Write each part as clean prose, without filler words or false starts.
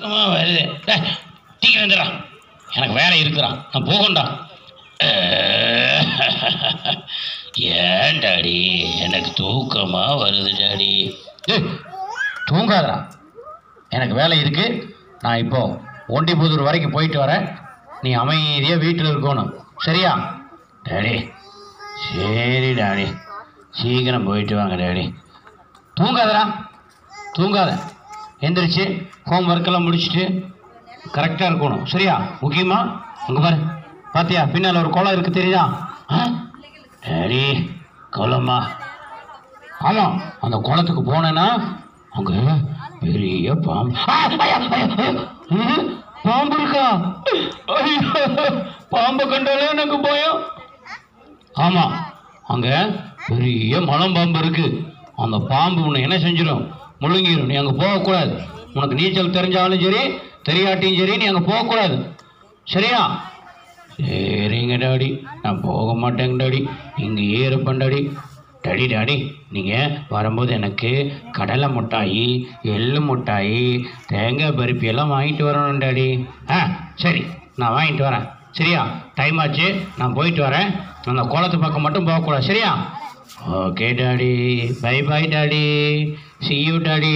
தூக்கமாக வருது. சீக்கிரம் வந்துடா, எனக்கு வேலை இருக்குறான், நான் போகண்டா. ஏன் டாடி, எனக்கு தூக்கமாக வருது டாடி. தூங்காதடா, எனக்கு வேலை இருக்கு. நான் இப்போ ஒண்டிபுதூர் வரைக்கும் போயிட்டு வரேன். நீ அமைதியாக வீட்டில் இருக்கணும், சரியா டாடி? சரி டாடி, சீக்கிரம் போயிட்டு வாங்க டாடி. தூங்காதடா, தூங்காத. எந்திரிச்சு ஹோம் ஒர்க்கெல்லாம் முடிச்சுட்டு கரெக்டாக இருக்கணும், சரியா? முக்கியமாக அங்கே பாரு, பார்த்தியா பின்னால் ஒரு குளம் இருக்குது, தெரியுதா? டாடி குளமா? ஆமாம், அந்த குளத்துக்கு போனேன்னா அங்கே பெரிய பாம்பு. பாம்பு இருக்கா? பாம்பை கண்டாலே எனக்கு பயம். ஆமாம், அங்கே பெரிய மலம்பாம்பு இருக்கு. அந்த பாம்பு உன்னை என்ன செஞ்சிடும்? முழுங்கிடும். நீ அங்கே போகக்கூடாது. உனக்கு நீச்சல் தெரிஞ்சாலும் சரி தெரியாட்டியும் சரி, நீ அங்கே போகக்கூடாது, சரியா? சரிங்க டாடி, நான் போக மாட்டேங்க டாடி, இங்கேயே இருப்பேன் டாடி. டாடி டாடி, நீங்கள் வரும்போது எனக்கு கடலை மிட்டாயி, எள்ளு மிட்டாயி, தேங்காய் பருப்பி எல்லாம் வாங்கிட்டு வரணும் டாடி. சரி, நான் வாங்கிட்டு வரேன், சரியா? டைம் ஆச்சு, நான் போயிட்டு வரேன். அந்த குளத்து பக்கம் மட்டும் போகக்கூடாது, சரியா? Okay daddy, bye bye daddy, see you daddy.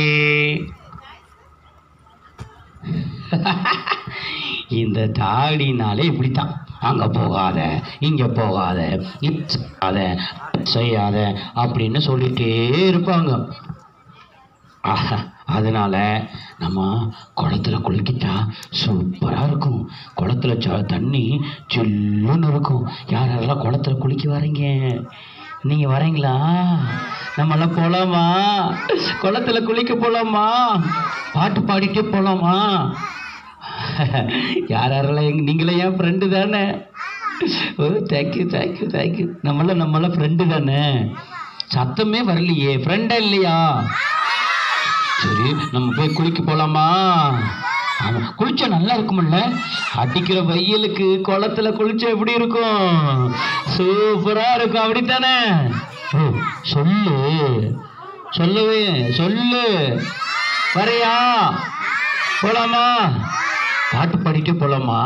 இந்த தாடினாலே இப்படித்தான், அங்கே போகாத, இங்கே போகாத, செய்யாத செய்யாத அப்படின்னு சொல்லிகிட்டே இருப்பாங்க. அதனால் நம்ம குளத்துல குளிக்கிட்டா சூப்பராக இருக்கும். குளத்துல தண்ணி சில்லுன்னு இருக்கும். யாரெல்லாம் குளத்துல குளிக்க வரீங்க? நீங்கள் வரீங்களா? நம்மளாம் போகலாமா? குளத்துல குளிக்க போகலாமா? பாட்டு பாடிட்டே போகலாமா? யாரெல்லாம் நீங்களே என் ஃப்ரெண்டு தானே? ஓ, தேங்க்யூ தேங்க்யூ தேங்க்யூ. நம்மளாம் ஃப்ரெண்டு தானே? சத்தமே வரலையே, ஃப்ரெண்டா இல்லையா? சரி, நம்ம போய் குளிக்க போகலாமா? ஆமாம், குளிச்சா நல்லா இருக்குமில்ல? அடிக்கிற வெயிலுக்கு குளத்துல குளிச்சா எப்படி இருக்கும்? சூப்பராக இருக்கும், அப்படித்தானே? ஓ, சொல்லு சொல்லுவே சொல்லு. வரையா? போலாமா? பாட்டு பாடிட்டே போலாமா?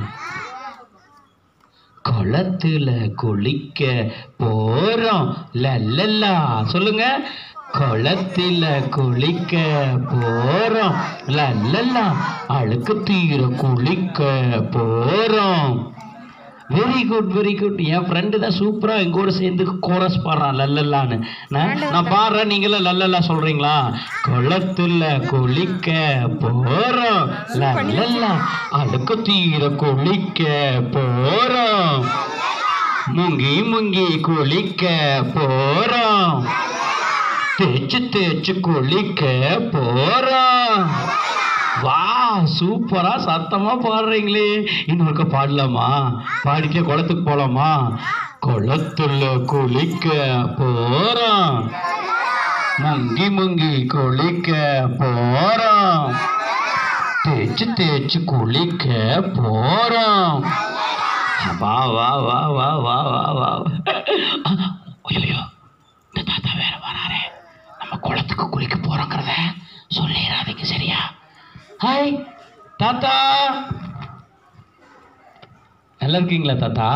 குளத்துல குளிக்க போறோம் லல்லல்லா, சொல்லுங்க. குளத்துல குளிக்க போறோம் லல்லல்லா, அழுக்கு தீர குளிக்க போறோம். Very good very good. என் ஃப்ரெண்டு தான் சூப்பராக எங்க கூட சேர்ந்து கோரஸ் பாடுறான் லல்லல்லான்னு. நான் பாடுறேன், நீங்களும் லல்லல்லா சொல்றீங்களா? குளத்துல குளிக்க போறோம் லல்லல்லா, அழுக்கு தீர குளிக்க போறோம், முங்கி முங்கி குளிக்க போறோம், தேய்ச்சி தேய்ச்சி குளிக்க போறோம். வா, சூப்பரா சத்தமா பாடுறீங்களே. இன்னொருக்க பாடலாமா? பாடிட்டே குளத்துக்கு போலாமா? குளத்துல குளிக்க போறோம், முங்கி முங்கி குளிக்க போறோம், தேய்ச்சி தேய்ச்சி குளிக்க போறோம். வா வா வா வா வா வா வா. ஐயோ, இந்த தாத்தா வேற வராரே. நம்ம குளத்துக்கு குளிக்க போறோங்கிறத சொல்லிடாதீங்க, சரியா? ஹாய் தாத்தா, நல்லா இருக்கீங்களா தாத்தா?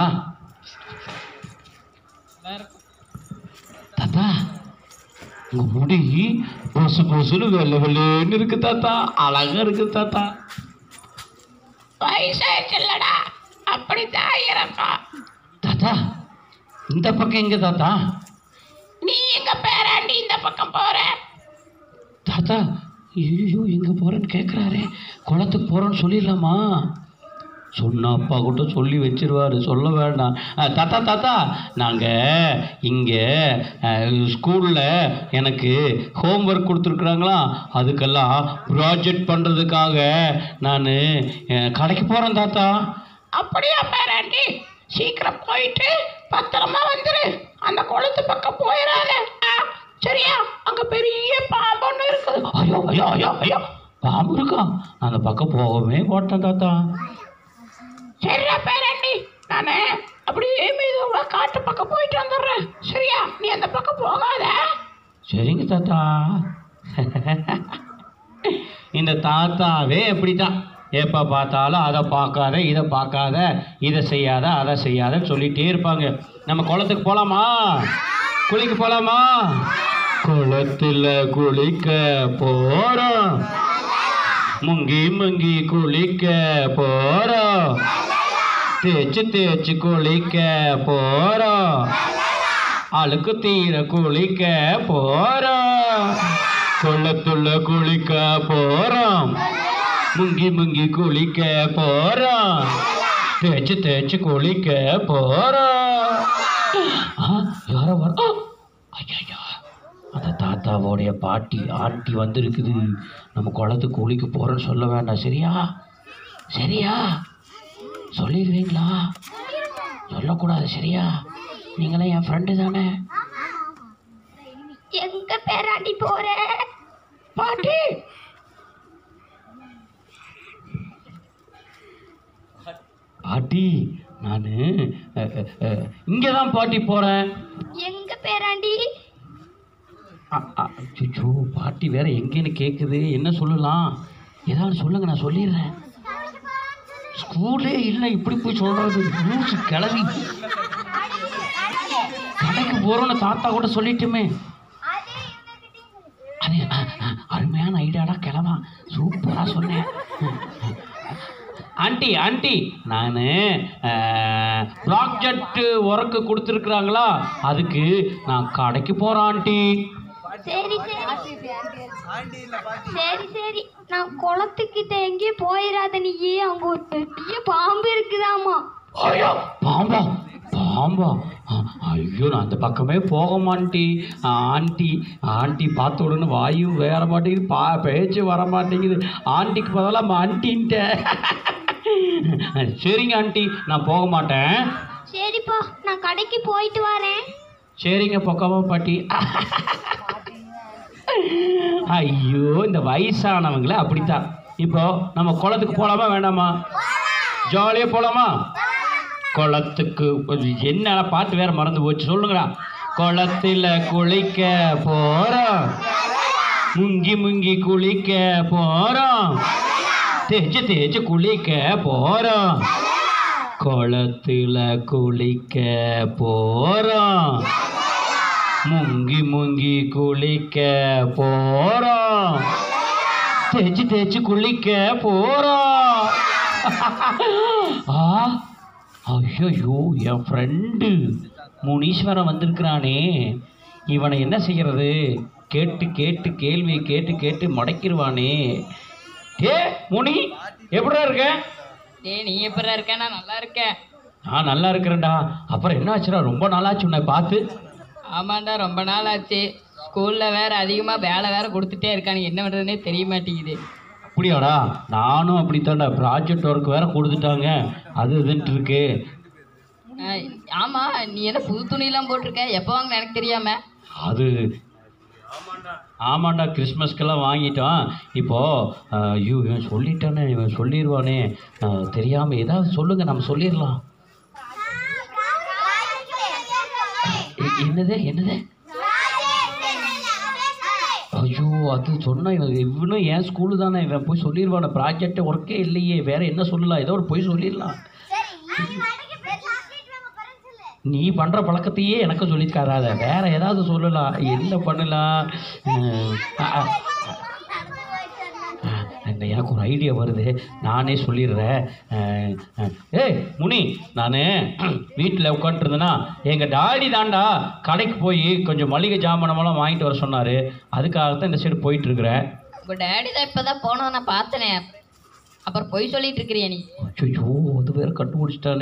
தாத்தா, உங்க முடி பொசு பொசுன்னு வெள்ளை வெள்ளைன்னு இருக்கு தாத்தா, அழகா இருக்கு தாத்தா. வயசாயிடுச்சுல்லடா, அப்படித்தான் இருப்பா. தாத்தா, இந்த பக்கம் எங்க தாத்தா? நீ எங்க பேராண்டி இந்த பக்கம் போற? தாத்தா, ஐயோ எங்கே போகிறேன்னு கேட்குறாரு. குளத்துக்கு போகிறோன்னு சொல்லிடலாமா? சொன்ன அப்பா கூட சொல்லி வச்சிருவார், சொல்ல வேண்டாம். தாத்தா தாத்தா, நாங்கள் இங்கே ஸ்கூலில் எனக்கு ஹோம் ஒர்க் கொடுத்துருக்குறாங்களா, அதுக்கெல்லாம் ப்ராஜெக்ட் பண்ணுறதுக்காக நான் கடைக்கு போகிறேன் தாத்தா. அப்படியா பேராண்டி? சீக்கிரம் போயிட்டு பத்திரமா வந்துரு. அந்த குளத்து பக்கம் போயிடாத, சரியா? அங்கே பெரிய பாம்பு ஒன்று இருக்குது. ஐயோ ஐயோ ஐயோ ஐயோ, பாம்பு இருக்கா? நான் அந்த பக்கம் போகவே மாட்டேன் தாத்தா. சரியா பேராண்டி, நான் அப்படியே மெதுவா காட்டு பக்கம் போயிட்டு வந்துடுறேன், சரியா? நீ அந்த பக்கம் போகாத. சரிங்க தாத்தா. இந்த தாத்தாவே எப்படித்தான், எப்போ பார்த்தாலும் அதை பார்க்காத, இதை பார்க்காத, இதை செய்யாத, அதை செய்யாதன்னு சொல்லிகிட்டே இருப்பாங்க. நம்ம குளத்துக்கு போகலாமா? குளிக்க போகலாமா? குளத்தில் குளிக்க போகிறோம், முங்கி முங்கி குளிக்க போகிறோம், தேய்ச்சி தேய்ச்சி குளிக்க போகிறோம், அழுக்கு தீர குளிக்க போகிறோம். குளத்துல குளிக்க போகிறோம், முங்கி முங்கி குளிக்க போகிறோம், தேய்ச்சி தேய்ச்சி குளிக்க போகிறோம். யாரோ வர, ஐயா அந்த தாத்தாவோடைய ஆண்டி வந்துருக்குது. நம்ம குளத்துக்கு குளிக்க போகிறோன்னு சொல்ல வேண்டாம், சரியா? சரியா சொல்லிடுவீங்களா? சொல்லக்கூடாது, சரியா? நீங்களாம் என் ஃப்ரெண்டு தானே. எங்க பேராண்டி போற பாட்டி? பாட்டி நான் இங்கே தான் பாட்டி போகிறேன். எங்க பேராண்டி? அச்சோ, பாட்டி வேற எங்கேன்னு கேட்குது. என்ன சொல்லலாம்? ஏதாவது சொல்லுங்க, நான் சொல்லிடுறேன். ஸ்கூலே இல்லை, இப்படி போய் சொல்கிறது லூசு கிளவி. கடைக்கு போகிறோன்னு தாத்தா கூட சொல்லிட்டுமே. அது அருமையான ஐடியாடா கிளவா, சூப்பராக சொன்னேன். ஆண்டி ஆண்டி, நான் ப்ராஜெக்ட் ஒர்க்கு கொடுத்துருக்குறாங்களா, அதுக்கு நான் கடைக்கு போகிறேன் ஆண்டி. சரி சரி சரி சரி, நான் குளத்துக்கிட்ட எங்கேயும் போயிடாத நீயே. அங்க ஒரு பெரிய பாம்பு இருக்குதாமா. ஐயோ, பாம்பா? பாம்பா? ஐயோ, நான் அந்த பக்கமே போக மாட்டேன் ஆண்டி. ஆண்டி பார்த்த உடனே வாயும் வேற மாட்டேங்குது, பேச்சு வர மாட்டேங்குது. ஆண்டிக்கு பதிலாக ஆண்டின்ட்டேன். சரிங்க ஆண்டி, நான் போக மாட்டேன். சரிப்பா, நான் கடைக்கு போயிட்டு வரேன். சரிங்க பொக்கமா பாட்டி. ஐயோ, இந்த வயசானவங்கள அப்படித்தான். இப்போ நம்ம குளத்துக்கு போகலாமா வேண்டாமா? ஜாலியாக போகலாமா? குளத்துக்கு என்ன பாட்டு வேற மறந்து போச்சு, சொல்லுங்கடா. குளத்தில் குளிக்க போகிறோம், முங்கி முங்கி குளிக்க போகிறோம், தேய்ச்சி தேய்ச்சி குளிக்க போகிறோம், குளத்தில் குளிக்க போகிறோம், முங்கி முங்கி குளிக்க போகிறோம், தேய்ச்சி தேய்ச்சி குளிக்க போகிறோம். ஐயோ, என் ஃப்ரெண்டு முனீஸ்வரன் வந்திருக்கிறானே, இவனை என்ன செய்கிறது? கேட்டு கேட்டு கேள்வியை கேட்டு கேட்டு முடக்கிடுவானே. ஏ முனி, எப்படா இருக்க? நீ எப்படா இருக்க? நான் நல்லா இருக்கேன். நான் நல்லா இருக்கிறேன்டா. அப்புறம் என்ன ஆச்சுடா, ரொம்ப நாளாச்சு உன்னை பார்த்து. ஆமாண்டா, ரொம்ப நாள் ஆச்சு. ஸ்கூலில் வேறு அதிகமாக வேலை வேறு கொடுத்துட்டே இருக்கானுங்க, என்ன பண்ணுறதுனே தெரிய மாட்டேங்குது. அப்படியாடா? நானும் அப்படித்தான்டா, ப்ராஜெக்ட் ஒர்க் வேறு கொடுத்துட்டாங்க, அது இதுன்ட்டு இருக்கு. ஆமாம், நீ என்ன புது துணியெல்லாம் போட்டிருக்க? எப்போ வாங்கின எனக்கு தெரியாம? அது ஆமாண்டா, கிறிஸ்மஸ்க்கெல்லாம் வாங்கிட்டோம். இப்போது ஐயோ, இவன் சொல்லிட்டானே, இவன் சொல்லிடுவானே, தெரியாமல் ஏதாவது சொல்லுங்கள், நம்ம சொல்லிடலாம். என்னது என்னது? ஐயோ, அது சொன்னால் இவனும் என் ஸ்கூலு தானே, இவன் போய் சொல்லிடுவானே. ப்ராஜெக்ட் ஒர்க்கே இல்லையே, வேறு என்ன சொல்லலாம்? ஏதோ ஒரு போய் சொல்லிடலாம். நீ பண்ணுற பழக்கத்தையே எனக்கு சொல்லித்தராத, வேற ஏதாவது சொல்லலாம். என்ன பண்ணலாம்? எனக்கு ஒரு ஐடியா வருது, நானே சொல்லிடுறேன். ஏய் முனி, நான் வீட்டில் உட்காந்துருந்தேன்னா எங்கள் டாடி தாண்டா கடைக்கு போய் கொஞ்சம் மளிகை ஜாமானமெல்லாம் வாங்கிட்டு வர சொன்னார். அதுக்காகத்தான் இந்த சைடு போயிட்டுருக்குறேன். உங்கள் டேடி தான் இப்போ தான் போனதை நான் பார்த்தனே, அப்புறம் பொய் சொல்லிட்டு இருக்கிறியா நீ? ஐயோ, அது வேற கண்டுபிடிச்சிட்டானே.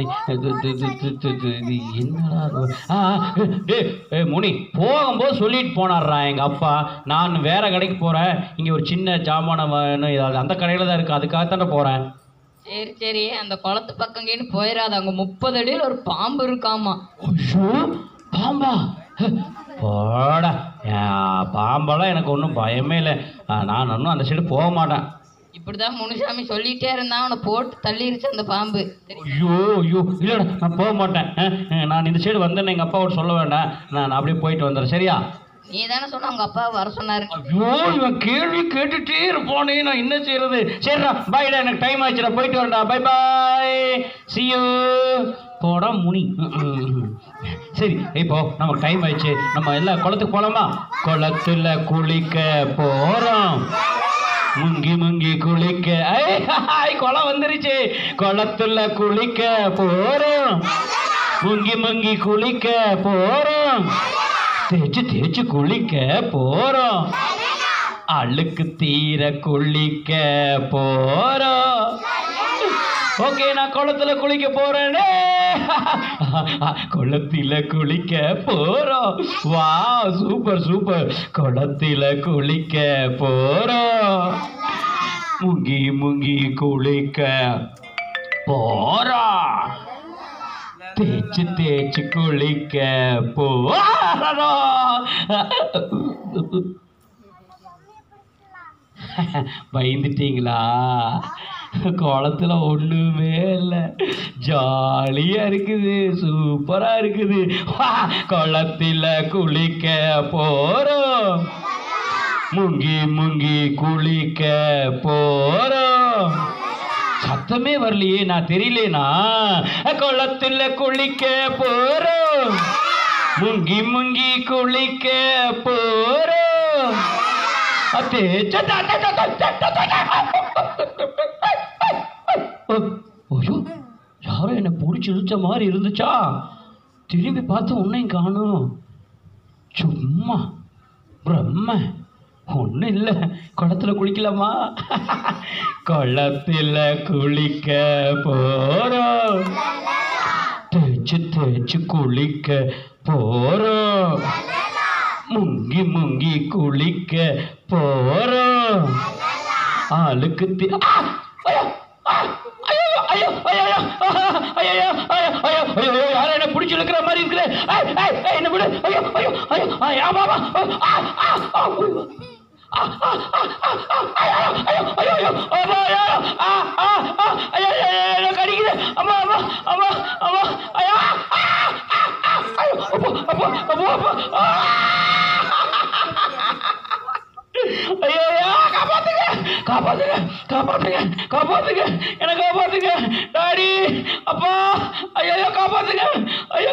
என்னடா முனி, போகும்போது சொல்லிட்டு போனார்றா எங்கள் அப்பா, நான் வேற கடைக்கு போகிறேன், இங்கே ஒரு சின்ன ஜாமானம் ஏதாவது அந்த கடையில் தான் இருக்குது, அதுக்காகத்தானே போகிறேன். சரி சரி, அந்த குளத்து பக்கங்கேன்னு போயிடாது, அங்கே 30 அடியில் ஒரு பாம்பு இருக்காமா. ஐயோ, பாம்பா? போடா, பாம்பெல்லாம் எனக்கு ஒன்றும் பயமே இல்லை. நான் ஒன்றும் அந்த சைடு போக மாட்டேன். இப்படிதான் முனுசாமி சொல்லிட்டே இருந்தான், அவனை போட்டு தள்ளிருச்சு அந்த பாம்பு. ஐயோ ஐயோ, இல்லைடா, நான் போக மாட்டேன். நான் இந்த சைடு வந்தேன்னு எங்கள் அப்பாவோட சொல்ல வேண்டாம், நான் அப்படியே போயிட்டு வந்துடுறேன், சரியா? நீ தானே சொன்ன உங்க அப்பா வர சொன்னாரு. ஐயோ இவன் கேள்வி கேட்டுட்டே இருப்பானே, நான் என்ன செய்யறது? சரிடா பாய்டா, எனக்கு டைம் ஆச்சுடா, போயிட்டு வரேன்டா, பை பாய், see you. போடா முனி. சரி இப்போ நமக்கு டைம் ஆயிடுச்சு, நம்ம எல்லாம் குளத்துக்கு போலாமா? குளத்துல குளிக்க போறோம், முங்கி முங்கி குளிக்க. குளம் வந்துருச்சு. குளத்துல குளிக்க போறோம், முங்கி முங்கி குளிக்க போறோம், தேய்ச்சு தேய்ச்சு குளிக்க போறோம், அழுக்கு தீர குளிக்க போறோம். ஓகே, நான் குளத்துல குளிக்க போறேனே. குளத்தில குளிக்க போறோம். வா சூப்பர் சூப்பர். குளத்தில குளிக்க போறோம், முங்கி முங்கி குளிக்க போறோம், தேய்ச்சு தேய்ச்சு குளிக்க போறோம். பயந்துட்டீங்களா? குளத்துல ஒண்ணுமே இல்லை, ஜாலியா இருக்குது, சூப்பரா இருக்குது. குளத்தில குளிக்க போறோம், முங்கி முங்கி குளிக்க போறோம். சத்தமே வரலையே, நான் தெரியலேனா? குளத்துல குளிக்க போறோம், முங்கி முங்கி குளிக்க போறோம். யாரும் என்ன பிடிச்சி இழுச்ச மாதிரி இருந்துச்சா? திரும்பி பார்த்து உன்னையும் காணும். சும்மா பிரம்ம ஒன்றும் இல்லை. குளத்துல குளிக்கலாமா? குளத்துல குளிக்க போறோம், தேய்ச்சு தேய்ச்சு குளிக்க போறோம், முங்கி முங்கி குளிக்க போறோம், ஆளுக்கு யாரும் என்ன பிடிச்சி இழுக்கிற மாதிரி இருக்குது. என்ன விடு. ஐயோ ஐயோ ஐயோ கடிக்குது. அம்மா அம்மா அம்மா அம்மா ஐயோ காப்பாத்துங்க காப்பாத்துங்க காப்பாத்துங்க காப்பாத்துங்க, என்ன காப்பாத்துங்க டாடி, அப்பா, ஐயோ காப்பாத்துங்க, ஐயோ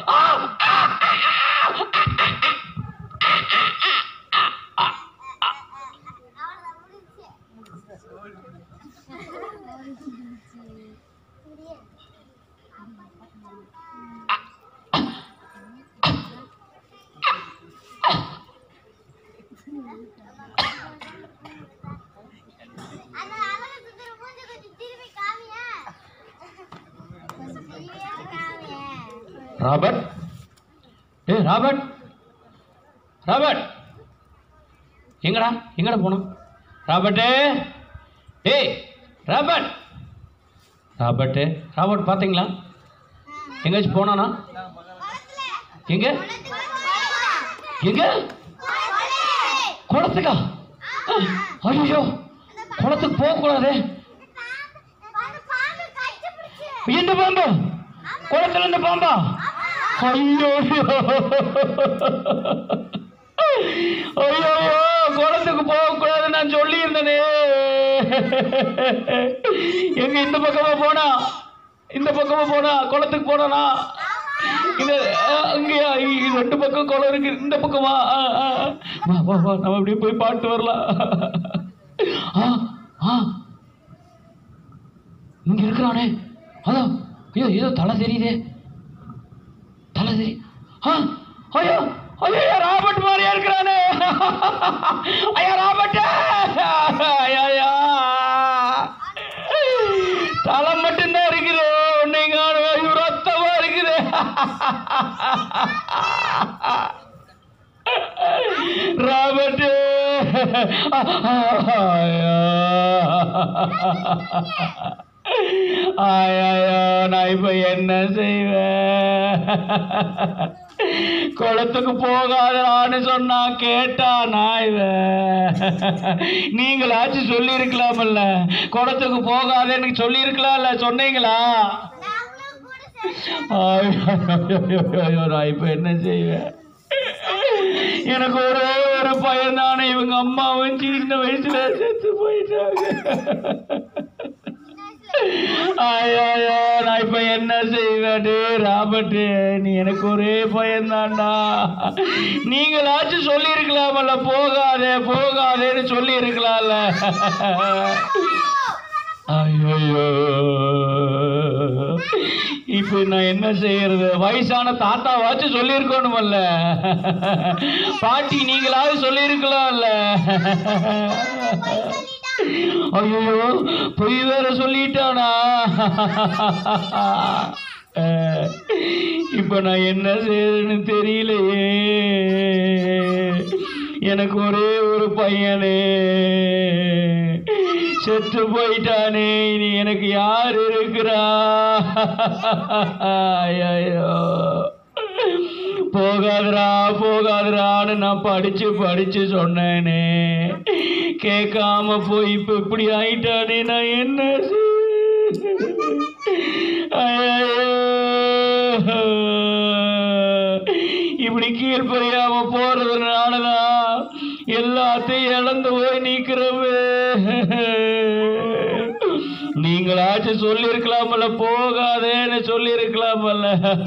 ராபர்ட். ஏய் ராபர்ட், ராபர்ட் எங்கடா எங்கடா போனோம்? ராபர்ட்டு, ஏய் ராபர்ட், ராபர்ட்டு, ராபர்ட் பார்த்தீங்களா? எங்கேயாச்சும் போனானா? எங்க எங்க? குளத்துக்கா? ஐயோ குளத்துக்கு போகக்கூடாது. எந்த பாம்பு? குளத்துல இருந்து பாம்பா? ஐயோ ஐயோ குளத்துக்கு போகக்கூடாது நான் சொல்லி இருந்தனே. எங்க இந்த பக்கமா போனா? இந்த பக்கமா போனா குளத்துக்கு போனா? இந்த அங்கேயா? ரெண்டு பக்கம் குளம் இருக்கு, இந்த பக்கமா? வா வா வா, நம்ம அப்படியே போய் பாட்டு வரலாம். இங்க இருக்கிறானே, அதான். ஐயோ ஏதோ தலை தெரியுதே, தலை தெரி. ஐயோ ஐயோ ராபர்ட் மாதிரியா இருக்கிறானே. ஐயா ராபர்ட், ஐயா தலை மட்டும்தான் இருக்குது, நீங்க ரத்தமா இருக்குது. ராபர்ட் ஐயோ நான் இப்ப என்ன செய்வேன்? குளத்துக்கு போகாதான்னு சொன்னா கேட்டா நான் இவன். நீங்களாச்சும் சொல்லி இருக்கலாமல்ல, குளத்துக்கு போகாதேன்னு சொல்லி இருக்கலாம்ல, சொன்னீங்களா? ஐயோ நான் இப்ப என்ன செய்வேன்? எனக்கு ஒரே ஒரு பையன் தானே. இவங்க அம்மாவும் சின்ன வயசுல செத்து போயிட்டாங்க. ஐயோ, நான் இப்ப என்ன செய்வேன்? ராபர்ட், நீ எனக்கு ஒரே பையன் தான்டா. நீங்களாச்சும் சொல்லி இருக்கலாமல்ல, போகாதே போகாதேன்னு சொல்லி இருக்கலாம்ல. ஐயோ, இப்ப நான் என்ன செய்யறது? வயசான தாத்தாவாச்சும் சொல்லியிருக்கணுமல்ல, பாட்டி நீங்களாவது சொல்லியிருக்கலாம்ல. ஐயோ, பொய் வேற சொல்லிட்டானா? இப்ப நான் என்ன செய்யறதுன்னு தெரியலையே. எனக்கு ஒரே ஒரு பையனே செத்து போயிட்டானே. இனி எனக்கு யார் இருக்கிறா? ஐயோ, போகாதரா போகாதரான்னு நான் படிச்சு சொன்னேனே, கேட்காம போய் இப்ப இப்படி ஆயிட்டானே. நான் என்ன இப்படி கீழ்பறியாம போறதுனாலதான் எல்லாத்தையும் இழந்து போய் நீக்கிறவே. நீங்களாச்சும் சொல்லி இருக்கலாமல்ல, போகாதேன்னு சொல்லி இருக்கலாமல்ல.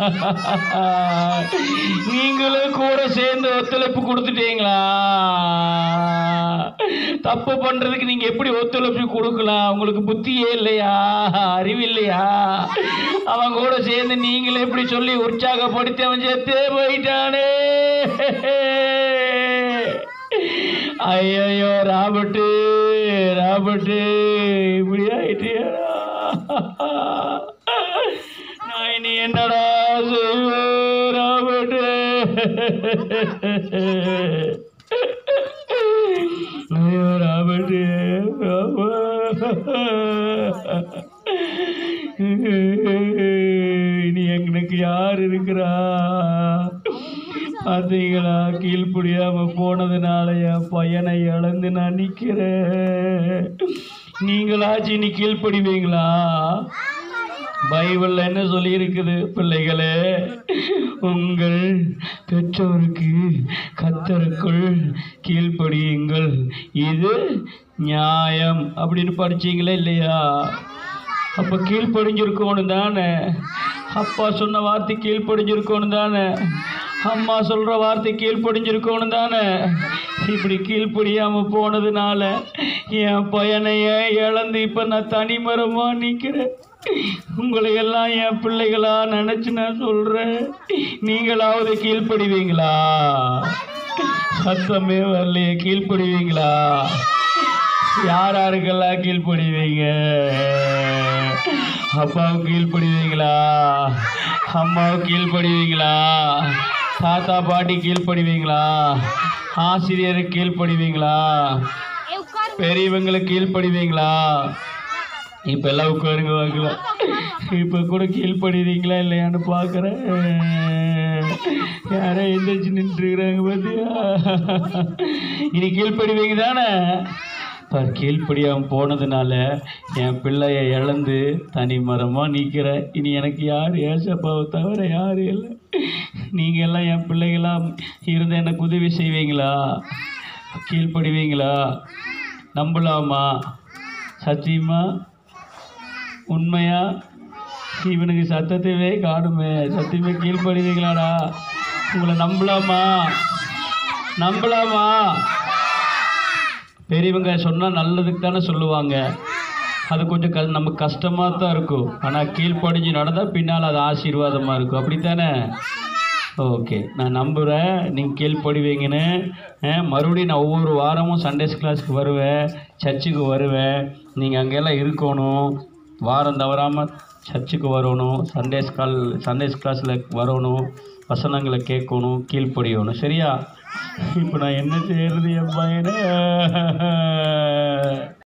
நீங்களும் கூட சேர்ந்து ஒத்துழைப்பு கொடுத்துட்டீங்களா? தப்பு பண்றதுக்கு நீங்க எப்படி ஒத்துழைப்பு கொடுக்கலாம்? உங்களுக்கு புத்தியே இல்லையா? அறிவு இல்லையா? அவன் கூட சேர்ந்து நீங்களே எப்படி சொல்லி உற்சாகப்படுத்தி அவன் செத்தே போயிட்டானே. ஐயோ, ராபர்ட் ராபர்ட், இப்படி ஆயிட்டியா? நான் இனி என்னடா செய்வேன் ராபர்ட்? ஐயோ ராபர்ட், இனி எனக்கு யார் இருக்கிறா? பார்த்தீங்களா, கீழ்படியாம போனதுனால என் பையனை இழந்து நான் நிற்கிறேன். நீங்களாச்சும் இனி கீழ்படிவீங்களா? பைபிள்ல என்ன சொல்லி இருக்குது? பிள்ளைகளே, உங்கள் பெற்றோருக்கு கர்த்தருக்குள் கீழ்ப்படியுங்கள், இது நியாயம் அப்படின்னு படிச்சீங்களே இல்லையா? அப்ப கீழ்ப்படிஞ்சிருக்கணும் தானே? அப்பா சொன்ன வார்த்தை கீழ்ப்படிஞ்சிருக்கணும் தானே? அம்மா சொல்ற வார்த்தை கீழ்ப்படிஞ்சிருக்கணும் தானே? இப்படி கீழ்ப்படியாம போனதுனால என் பையனைய இழந்து இப்ப நான் தனிமரமா நிக்கிறேன். உங்களை எல்லாம் என் பிள்ளைகளா நினைச்சு நான் சொல்றேன். நீங்களாவது கீழ்ப்படிவீங்களா? சத்தமே வரலையே, கீழ்ப்படிவீங்களா? யார் யாருக்கெல்லாம் கீழ்ப்படிவீங்க? அப்பாவுக்கு கீழ்ப்படிவீங்களா? அம்மாவுக்கு கீழ்ப்படிவீங்களா? தாத்தா பாட்டி கீழ்ப்படிவீங்களா? ஆசிரியருக்கு கீழ்ப்படிவீங்களா? பெரியவங்களுக்கு கீழ்ப்படிவீங்களா? இப்ப எல்லாம் உட்காருங்க பார்க்கலாம். இப்ப கூட கீழ்ப்படுறீங்களா இல்லையான்னு பாக்குறேன். யாரோ எந்திரிச்சு நின்று இருக்கிறாங்க பாத்தியா? இனி கீழ்ப்படுவீங்க தானே? கீழ்ப்படியாம போனதுனால என் பிள்ளைய இழந்து தனி மரமா நிற்கிறேன். இனி எனக்கு யார்? ஏசப்பாவை தவிர யாரும் இல்லை. நீங்க எல்லாம் என் பிள்ளைகளா இருந்து எனக்கு உதவி செய்வீங்களா? கீழ்ப்படுவீங்களா? நம்பலாமா? சத்தியமா? உண்மையா? இவனுக்கு சத்தத்தையே காணுமே. சத்தியமே கீழ்ப்படுவீங்களாடா? உங்களை நம்பலாமா? நம்பலாமா? பெரியவங்க சொன்னால் நல்லதுக்கு தானே சொல்லுவாங்க. அது கொஞ்சம் நமக்கு கஷ்டமாக தான் இருக்கும். ஆனால் கீழ்ப்படிஞ்சு நடந்தால் பின்னால் அது ஆசீர்வாதமாக இருக்கும். அப்படித்தானே? ஓகே, நான் நம்புகிறேன் நீங்கள் கீழ்ப்படுவீங்கன்னு. மறுபடியும் நான் ஒவ்வொரு வாரமும் சண்டேஸ் கிளாஸுக்கு வருவேன், சர்ச்சுக்கு வருவேன். நீங்கள் அங்கெல்லாம் இருக்கணும், வாரம் தவறாமல் சர்ச்சுக்கு வரணும், சண்டேஸ் கிளாஸில் வரணும், வசனங்களை கேட்கணும், கீழ்ப்படியணும். சரியா? இப்போ நான் என்ன செய்யறது என் பையனை?